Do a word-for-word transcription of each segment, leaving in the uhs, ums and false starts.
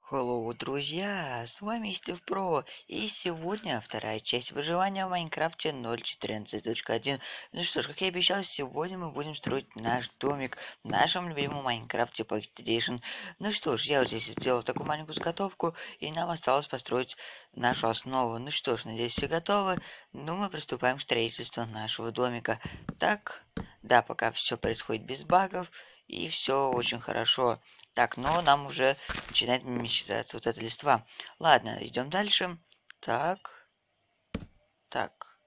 Hello, друзья! С вами Стив Про, и сегодня вторая часть выживания в Майнкрафте ноль четырнадцать точка один. Ну что ж, как я и обещал, сегодня мы будем строить наш домик в нашем любимом Майнкрафте Pocket Edition. Ну что ж, я вот здесь сделал такую маленькую заготовку, и нам осталось построить нашу основу. Ну что ж, надеюсь, все готовы. Ну, мы приступаем к строительству нашего домика. Так, да, пока все происходит без багов, и все очень хорошо. Так, но нам уже начинает мечтаться вот эта листва. Ладно, идем дальше. Так, так,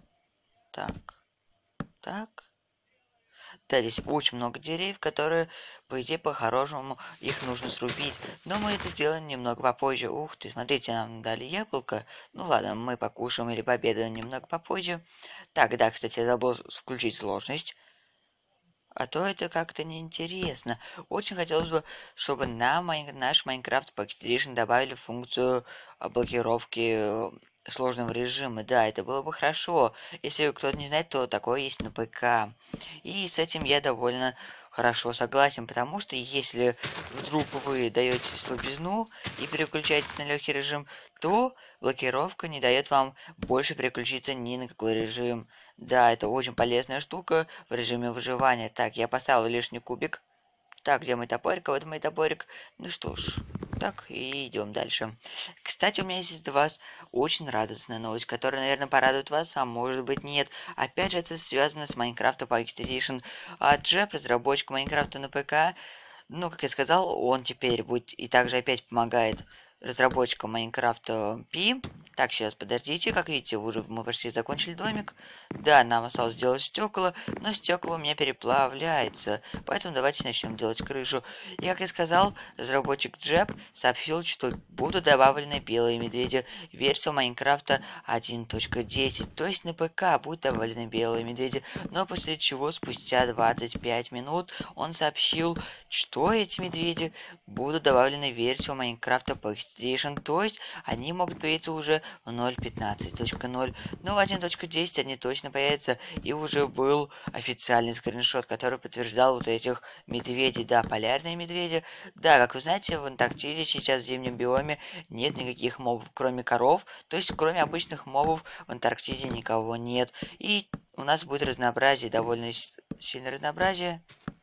так, так. Да, здесь очень много деревьев, которые, по идее, по-хорошему, их нужно срубить. Но мы это сделаем немного попозже. Ух ты, смотрите, нам дали яблоко. Ну ладно, мы покушаем или пообедаем немного попозже. Так, да, кстати, я забыл включить сложность. А то это как-то неинтересно. Очень хотелось бы, чтобы на майн... наш Minecraft Pocket Edition добавили функцию а, блокировки э, сложного режима. Да, это было бы хорошо. Если кто-то не знает, то такое есть на ПК. И с этим я довольно хорошо согласен, потому что если вдруг вы даете слабизну и переключаетесь на легкий режим, то блокировка не дает вам больше переключиться ни на какой режим. Да, это очень полезная штука в режиме выживания. Так, я поставил лишний кубик. Так, где мой топорик? А вот мой топорик. Ну что ж, так, и идем дальше. Кстати, у меня есть для вас очень радостная новость, которая, наверное, порадует вас, а может быть нет. Опять же, это связано с Minecraft Pocket Edition. А Джеб, разработчик Майнкрафта на ПК, ну, как я сказал, он теперь будет и также опять помогает разработчикам Майнкрафта Пи. Так, сейчас подождите, как видите, уже мы почти закончили домик. Да, нам осталось сделать стекла, но стекла у меня переплавляется, поэтому давайте начнем делать крышу. И как я сказал, разработчик Джеб сообщил, что будут добавлены белые медведи в версию Майнкрафта один точка десять, то есть на ПК будут добавлены белые медведи, но после чего спустя двадцать пять минут он сообщил, что эти медведи будут добавлены в версию Майнкрафта Pocket Edition, то есть они могут появиться уже в ноль пятнадцать точка ноль, но в один точка десять они точно появятся, и уже был официальный скриншот, который подтверждал вот этих медведей, да, полярные медведи. Да, как вы знаете, в Антарктиде сейчас в зимнем биоме нет никаких мобов, кроме коров, то есть кроме обычных мобов в Антарктиде никого нет, и у нас будет разнообразие, довольно сильное разнообразие.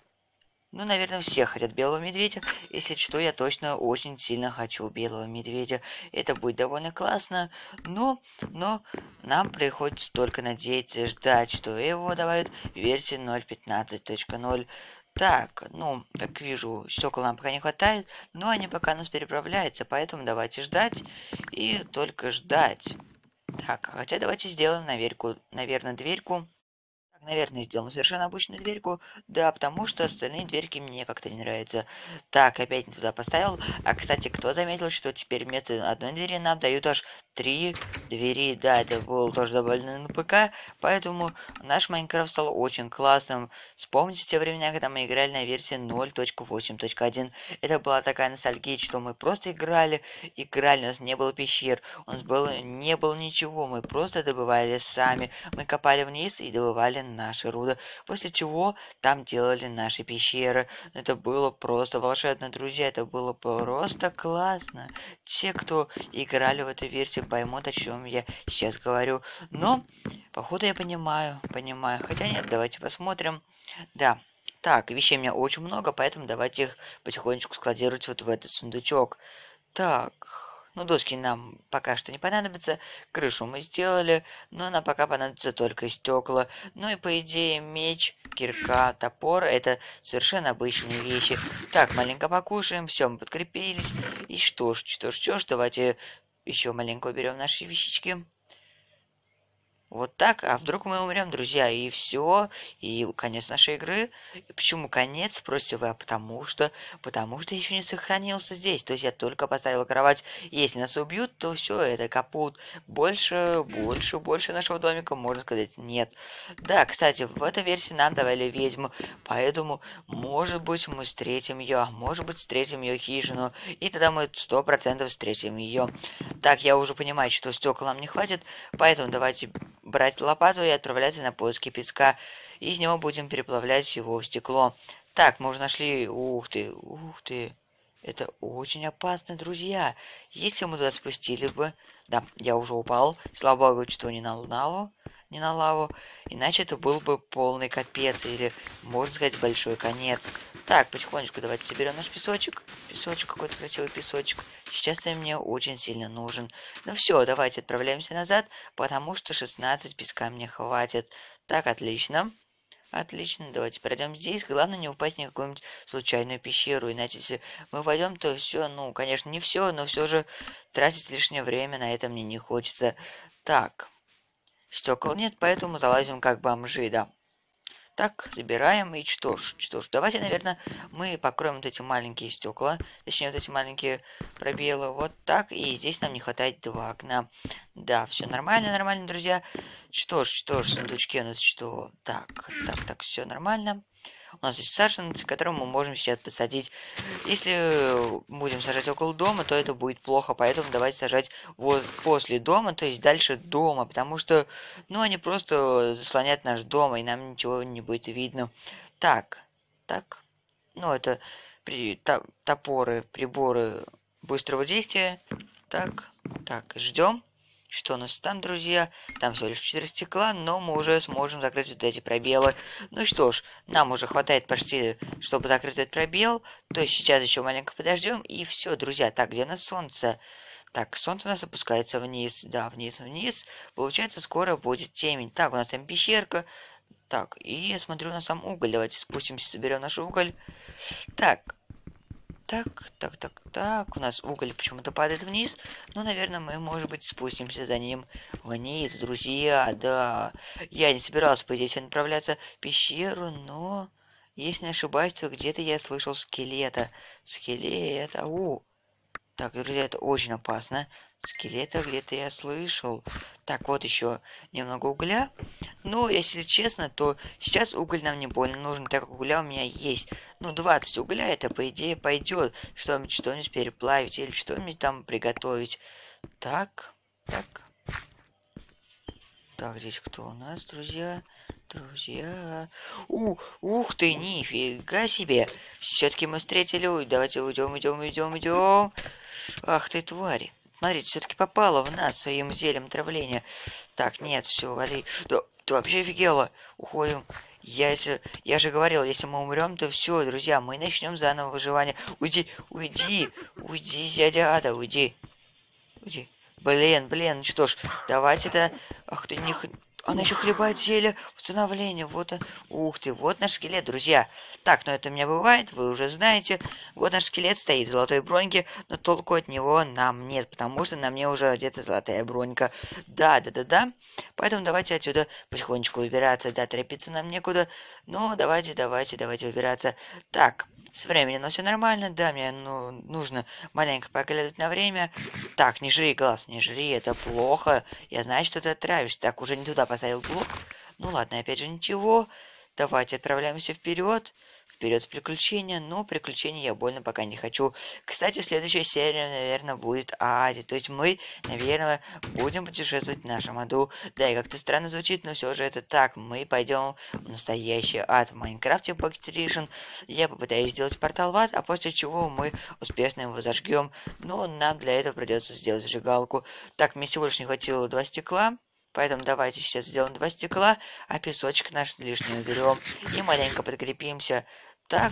Ну, наверное, все хотят белого медведя. Если что, я точно очень сильно хочу белого медведя. Это будет довольно классно. Но, но нам приходится только надеяться и ждать, что его добавят в версии ноль пятнадцать точка ноль. Так, ну, как вижу, стекол нам пока не хватает, но они пока у нас переправляются, поэтому давайте ждать и только ждать. Так, хотя давайте сделаем, наверку, наверное, дверьку. Наверное, сделаем совершенно обычную дверьку. Да, потому что остальные дверьки мне как-то не нравятся. Так, опять не туда поставил. А, кстати, кто заметил, что теперь вместо одной двери нам дают аж три двери? Да, это было тоже добавлено на ПК. Поэтому наш Майнкрафт стал очень классным. Вспомните те времена, когда мы играли на версии ноль точка восемь точка один. Это была такая ностальгия, что мы просто играли, играли, у нас не было пещер, у нас было, не было ничего, мы просто добывали сами. Мы копали вниз и добывали наши руды, после чего там делали наши пещеры. Это было просто волшебно, друзья, это было просто классно. Те, кто играли в эту версию, поймут, о чем я сейчас говорю. Но, походу, я понимаю, понимаю. Хотя нет, давайте посмотрим. Да, так, вещей у меня очень много, поэтому давайте их потихонечку складировать вот в этот сундучок. Так, ну, доски нам пока что не понадобятся. Крышу мы сделали, но нам пока понадобится только стекла. Ну и по идее меч, кирка, топор — это совершенно обычные вещи. Так, маленько покушаем, все, мы подкрепились. И что ж, что ж, что ж, давайте еще маленько уберем наши вещички. Вот так, а вдруг мы умрем, друзья, и все, и конец нашей игры. И почему конец, спросите вы, а потому что, потому что еще не сохранился здесь. То есть я только поставил кровать. Если нас убьют, то все, это капут. Больше, больше, больше нашего домика, можно сказать, нет. Да, кстати, в этой версии нам давали ведьму, поэтому, может быть, мы встретим ее, а может быть, встретим ее хижину, и тогда мы сто процентов встретим ее. Так, я уже понимаю, что стекол нам не хватит, поэтому давайте брать лопату и отправляться на поиски песка. И из него будем переплавлять его в стекло. Так, мы уже нашли... Ух ты, ух ты. Это очень опасно, друзья. Если мы туда спустили бы... Да, я уже упал. Слава богу, что не на лаву. Не на лаву. Иначе это был бы полный капец. Или, можно сказать, большой конец. Так, потихонечку давайте соберем наш песочек. Песочек, какой-то красивый песочек. Сейчас он мне очень сильно нужен. Ну все, давайте отправляемся назад, потому что шестнадцать песка мне хватит. Так, отлично. Отлично, давайте пройдем здесь. Главное не упасть в какую-нибудь случайную пещеру. Иначе, если мы пойдем, то все, ну, конечно, не все, но все же тратить лишнее время на это мне не хочется. Так, стекол нет, поэтому залазим как бомжи, да. Так, забираем, и что ж, что ж, давайте, наверное, мы покроем вот эти маленькие стекла, точнее, вот эти маленькие пробелы, вот так, и здесь нам не хватает два окна. Да, все нормально, нормально, друзья. Что ж, что ж, сундучки у нас что? Так, так, так, все нормально. У нас есть саженцы, которые мы можем сейчас посадить. Если будем сажать около дома, то это будет плохо, поэтому давайте сажать вот после дома, то есть дальше дома, потому что, ну, они просто заслонят наш дом, и нам ничего не будет видно. Так, так, ну, это при, та, топоры, приборы быстрого действия. Так, так, ждем. Что у нас там, друзья? Там всего лишь четыре стекла, но мы уже сможем закрыть вот эти пробелы. Ну и что ж, нам уже хватает почти, чтобы закрыть этот пробел. То есть сейчас еще маленько подождем, и все, друзья. Так, где у нас солнце? Так, солнце у нас опускается вниз. Да, вниз, вниз. Получается, скоро будет темень. Так, у нас там пещерка. Так, и я смотрю на сам уголь. Давайте спустимся, соберем наш уголь. Так. Так, так, так, так. У нас уголь почему-то падает вниз. Ну, наверное, мы, может быть, спустимся за ним вниз, друзья. Да. Я не собирался, по идее, направляться в пещеру, но... Если не ошибаюсь, то где-то я слышал скелета. Скелета. У. Так, друзья, это очень опасно. Скелета где-то я слышал. Так, вот еще немного угля. Но, если честно, то сейчас уголь нам не больно нужен, так как угля у меня есть. Ну, двадцать угля, это, по идее, пойдет. Что-нибудь что переплавить или что-нибудь там приготовить. Так, так. Так, здесь кто у нас, друзья? Друзья. У, ух ты, нифига себе. Все-таки мы встретили. Ой, давайте уйдем, идем, идем, идем. Ах ты, твари. Смотрите, все-таки попала в нас своим зельем травления. Так, нет, все, вали. Да, ты вообще офигела. Уходим. Я, если, я же говорил, если мы умрем, то все, друзья, мы начнем заново выживание. Уйди, уйди, уйди, дядя Ада, уйди. Уйди. Блин, блин, ну что ж, давайте-то... Ах ты, не... Она еще хлебает зелье восстановления. Вот он. Ух ты, вот наш скелет, друзья. Так, ну это у меня бывает, вы уже знаете. Вот наш скелет стоит в золотой броньке, но толку от него нам нет, потому что на мне уже одета золотая бронька. Да, да, да, да. Поэтому давайте отсюда потихонечку выбираться. Да, торопиться нам некуда. Но давайте, давайте, давайте выбираться. Так, с временем у нас все нормально. Да, мне ну, нужно маленько поглядывать на время. Так, не жри, глаз, не жри, это плохо. Я знаю, что ты отравишься. Так, уже не туда поставил блок. Ну ладно, опять же ничего. Давайте отправляемся вперед. Вперед с приключения. Но приключений я больно пока не хочу. Кстати, следующая серия, наверное, будет Ади. То есть мы, наверное, будем путешествовать в нашем аду. Да, и как-то странно звучит, но все же это так. Мы пойдем в настоящий ад в Майнкрафте Pocket Edition. Я попытаюсь сделать портал в ад, а после чего мы успешно его зажгем. Но нам для этого придется сделать зажигалку. Так, мне всего лишь не хватило два стекла. Поэтому давайте сейчас сделаем два стекла, а песочек наш лишний уберем. И маленько подкрепимся. Так.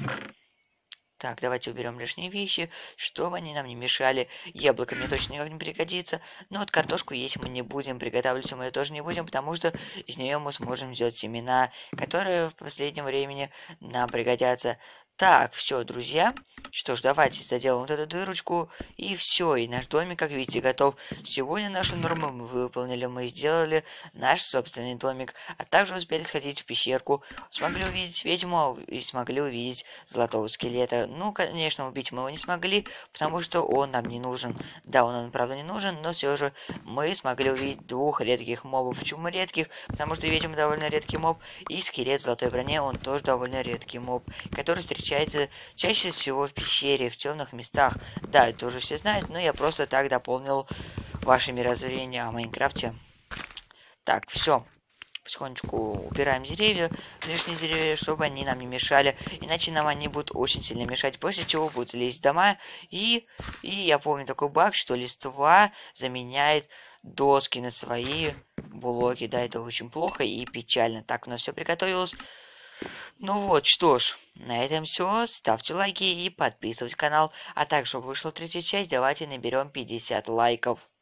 Так, давайте уберем лишние вещи, чтобы они нам не мешали. Яблоко мне точно никак не пригодится. Но вот картошку есть мы не будем, приготавливать мы ее тоже не будем, потому что из нее мы сможем сделать семена, которые в последнем времени нам пригодятся. Так, все, друзья. Что ж, давайте заделаем вот эту дырочку. И все, и наш домик, как видите, готов. Сегодня нашу норму мы выполнили. Мы сделали наш собственный домик. А также успели сходить в пещерку. Смогли увидеть ведьму и смогли увидеть золотого скелета. Ну, конечно, убить мы его не смогли, потому что он нам не нужен. Да, он нам, правда, не нужен, но все же мы смогли увидеть двух редких мобов. Почему редких? Потому что ведьма довольно редкий моб. И скелет в золотой броне, он тоже довольно редкий моб, который встречается чаще всего в пещере, в темных местах. Да, это уже все знают, но я просто так дополнил ваше мировоззрение о Майнкрафте. Так, все. потихонечку убираем деревья, лишние деревья, чтобы они нам не мешали, иначе нам они будут очень сильно мешать, после чего будут лезть в дома, и, и я помню такой баг, что листва заменяет доски на свои блоки, да, это очень плохо и печально. Так, у нас все приготовилось. Ну вот, что ж, на этом все. Ставьте лайки и подписывайтесь на канал. А также, чтобы вышла третья часть, давайте наберем пятьдесят лайков.